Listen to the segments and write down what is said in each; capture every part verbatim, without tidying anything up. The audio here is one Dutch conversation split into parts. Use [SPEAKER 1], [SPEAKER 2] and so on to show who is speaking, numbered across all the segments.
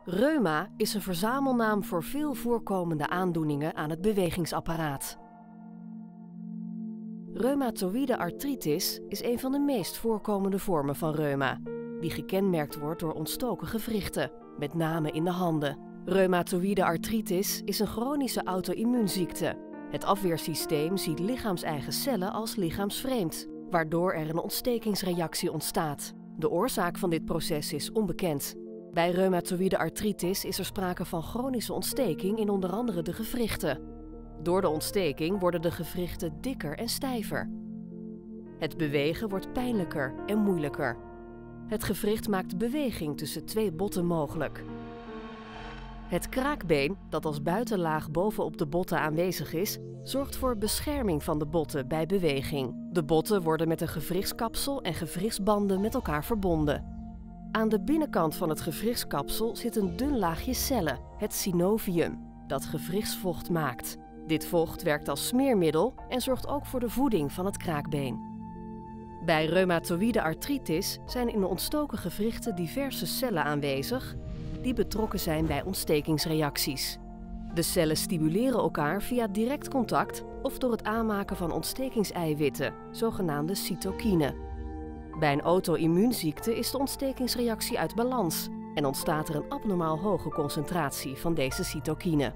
[SPEAKER 1] Reuma is een verzamelnaam voor veel voorkomende aandoeningen aan het bewegingsapparaat. Rheumatoïde arthritis is een van de meest voorkomende vormen van reuma, die gekenmerkt wordt door ontstoken gewrichten, met name in de handen. Rheumatoïde arthritis is een chronische auto-immuunziekte. Het afweersysteem ziet lichaams-eigen cellen als lichaamsvreemd, waardoor er een ontstekingsreactie ontstaat. De oorzaak van dit proces is onbekend. Bij reumatoïde arthritis is er sprake van chronische ontsteking in onder andere de gewrichten. Door de ontsteking worden de gewrichten dikker en stijver. Het bewegen wordt pijnlijker en moeilijker. Het gewricht maakt beweging tussen twee botten mogelijk. Het kraakbeen, dat als buitenlaag bovenop de botten aanwezig is, zorgt voor bescherming van de botten bij beweging. De botten worden met een gewrichtskapsel en gewrichtsbanden met elkaar verbonden. Aan de binnenkant van het gewrichtskapsel zit een dun laagje cellen, het synovium, dat gewrichtsvocht maakt. Dit vocht werkt als smeermiddel en zorgt ook voor de voeding van het kraakbeen. Bij reumatoïde arthritis zijn in de ontstoken gewrichten diverse cellen aanwezig die betrokken zijn bij ontstekingsreacties. De cellen stimuleren elkaar via direct contact of door het aanmaken van ontstekingseiwitten, zogenaamde cytokine. Bij een auto-immuunziekte is de ontstekingsreactie uit balans en ontstaat er een abnormaal hoge concentratie van deze cytokine.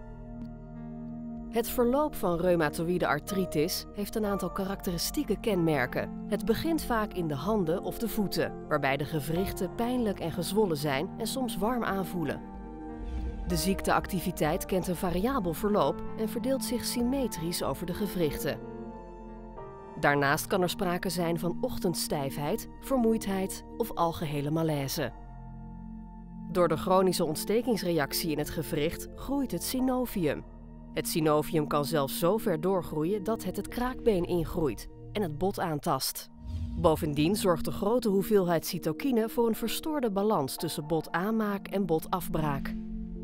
[SPEAKER 1] Het verloop van reumatoïde arthritis heeft een aantal karakteristieke kenmerken. Het begint vaak in de handen of de voeten, waarbij de gewrichten pijnlijk en gezwollen zijn en soms warm aanvoelen. De ziekteactiviteit kent een variabel verloop en verdeelt zich symmetrisch over de gewrichten. Daarnaast kan er sprake zijn van ochtendstijfheid, vermoeidheid of algehele malaise. Door de chronische ontstekingsreactie in het gewricht groeit het synovium. Het synovium kan zelfs zo ver doorgroeien dat het het kraakbeen ingroeit en het bot aantast. Bovendien zorgt de grote hoeveelheid cytokine voor een verstoorde balans tussen botaanmaak en botafbraak.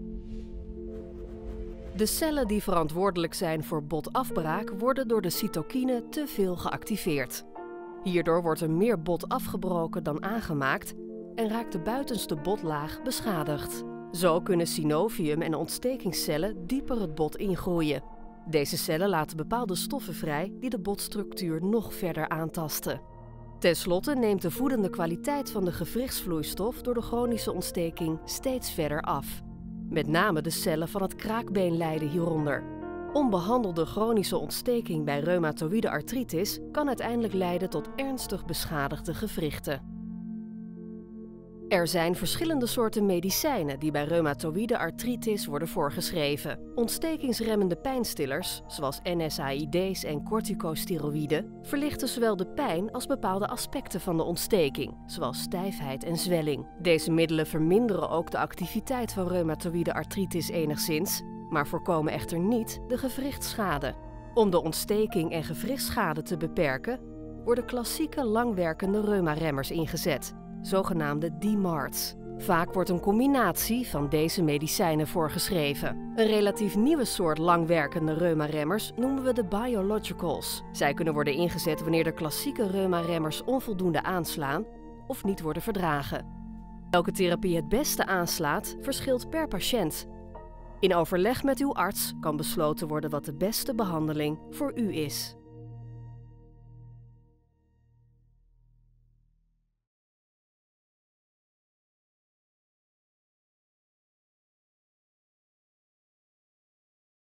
[SPEAKER 1] De cellen die verantwoordelijk zijn voor botafbraak worden door de cytokine te veel geactiveerd. Hierdoor wordt er meer bot afgebroken dan aangemaakt en raakt de buitenste botlaag beschadigd. Zo kunnen synovium en ontstekingscellen dieper het bot ingroeien. Deze cellen laten bepaalde stoffen vrij die de botstructuur nog verder aantasten. Ten slotte neemt de voedende kwaliteit van de gewrichtsvloeistof door de chronische ontsteking steeds verder af. Met name de cellen van het kraakbeen lijden hieronder. Onbehandelde chronische ontsteking bij reumatoïde arthritis kan uiteindelijk leiden tot ernstig beschadigde gewrichten. Er zijn verschillende soorten medicijnen die bij reumatoïde arthritis worden voorgeschreven. Ontstekingsremmende pijnstillers, zoals N S A I D's en corticosteroïden, verlichten zowel de pijn als bepaalde aspecten van de ontsteking, zoals stijfheid en zwelling. Deze middelen verminderen ook de activiteit van reumatoïde arthritis enigszins, maar voorkomen echter niet de gewrichtsschade. Om de ontsteking en gewrichtsschade te beperken, worden klassieke langwerkende reumaremmers ingezet, zogenaamde D M A R Ts. Vaak wordt een combinatie van deze medicijnen voorgeschreven. Een relatief nieuwe soort langwerkende reumaremmers noemen we de biologicals. Zij kunnen worden ingezet wanneer de klassieke reumaremmers onvoldoende aanslaan of niet worden verdragen. Welke therapie het beste aanslaat, verschilt per patiënt. In overleg met uw arts kan besloten worden wat de beste behandeling voor u is.